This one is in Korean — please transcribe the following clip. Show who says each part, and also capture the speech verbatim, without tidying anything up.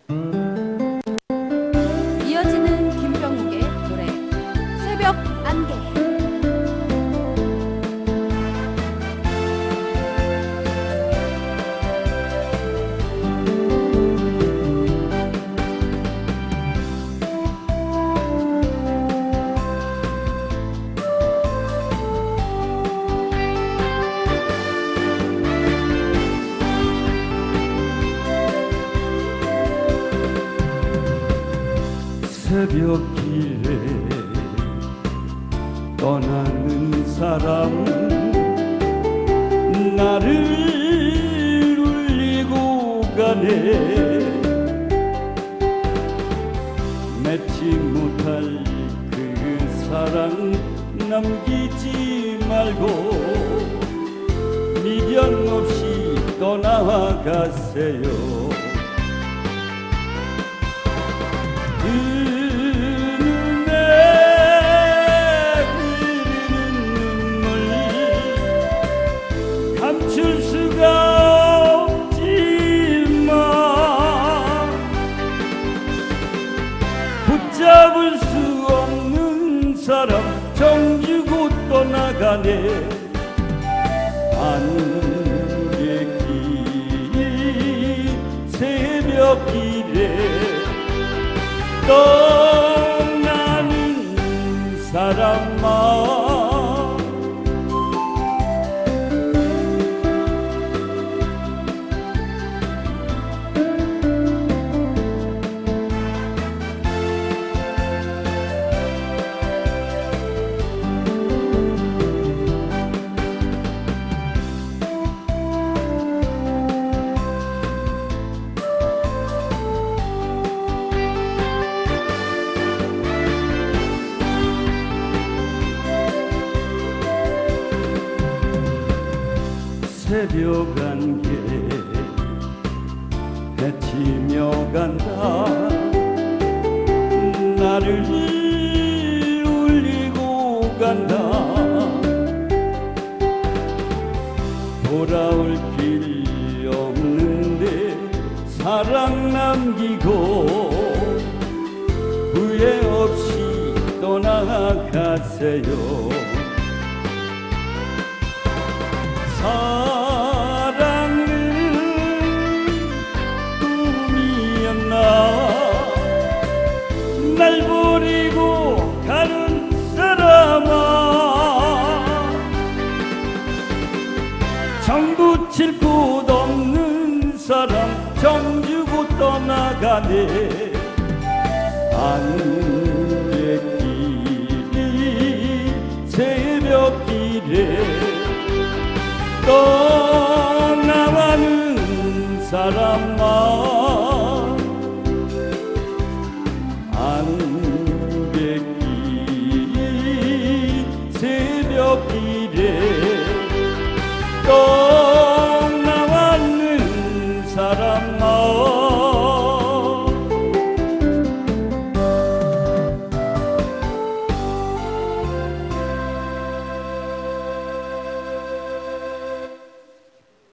Speaker 1: 이어지는 김병욱의 노래 새벽 안개.
Speaker 2: 새벽길에 떠나는 사람 나를 울리고 가네. 맺지 못할 그 사랑 남기지 말고 미련 없이 떠나가세요. 감출 수가 없지만 붙잡을 수 없는 사람 정주고 떠나가네. 안개길 새벽길에 떠나는 사람아, 새벽 안개 헤치며 간다. 나를 울리고 간다. 돌아올 길이 없는데 사랑 남기고 후회 없이 떠나가세요. 사랑은 꿈이었나. 날 버리고 가는 사람아, 정 붙일 곳 없는 사람 정 주고 떠나가네. 안개길이 새벽길에 떠나가는 사람아,